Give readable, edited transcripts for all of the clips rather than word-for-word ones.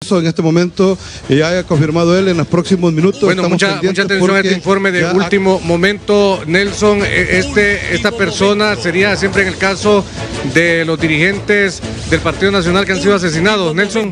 En este momento ya haya confirmado él en los próximos minutos. Bueno, mucha atención a este informe de último momento, Nelson. Esta persona sería siempre en el caso de los dirigentes del Partido Nacional que han sido asesinados, Nelson.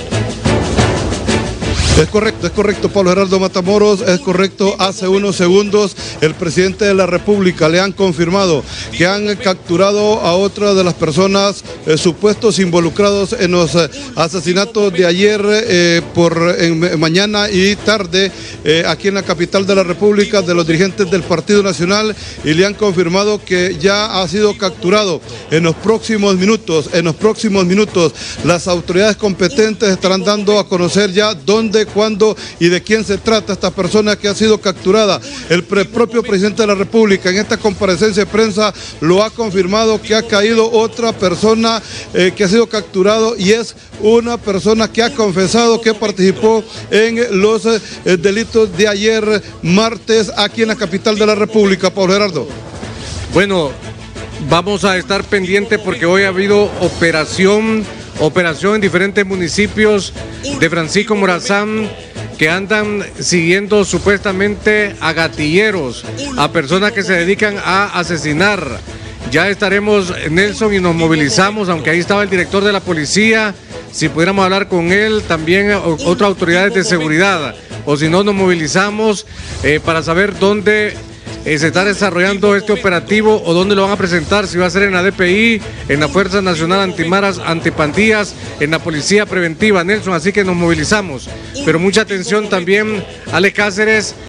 Es correcto, Pablo Gerardo Matamoros, es correcto. Hace unos segundos el presidente de la República le han confirmado que han capturado a otra de las personas supuestos involucrados en los asesinatos de ayer mañana y tarde aquí en la capital de la República, de los dirigentes del Partido Nacional, y le han confirmado que ya ha sido capturado. En los próximos minutos las autoridades competentes estarán dando a conocer ya dónde, cuándo y de quién se trata esta persona que ha sido capturada. El propio presidente de la República en esta comparecencia de prensa lo ha confirmado, que ha caído otra persona que ha sido capturado, y es una persona que ha confesado que participó en los delitos de ayer martes aquí en la capital de la República. Pablo Gerardo. Bueno, vamos a estar pendientes porque hoy ha habido operación en diferentes municipios de Francisco Morazán, que andan siguiendo supuestamente a gatilleros, a personas que se dedican a asesinar. Ya estaremos, Nelson, y nos movilizamos, aunque ahí estaba el director de la policía, si pudiéramos hablar con él, también otras autoridades de seguridad, o si no, nos movilizamos para saber dónde se está desarrollando este operativo o dónde lo van a presentar, si va a ser en la DPI, en la Fuerza Nacional Antimaras, Antipandillas, en la Policía Preventiva, Nelson, así que nos movilizamos. Pero mucha atención también, Ale Cáceres.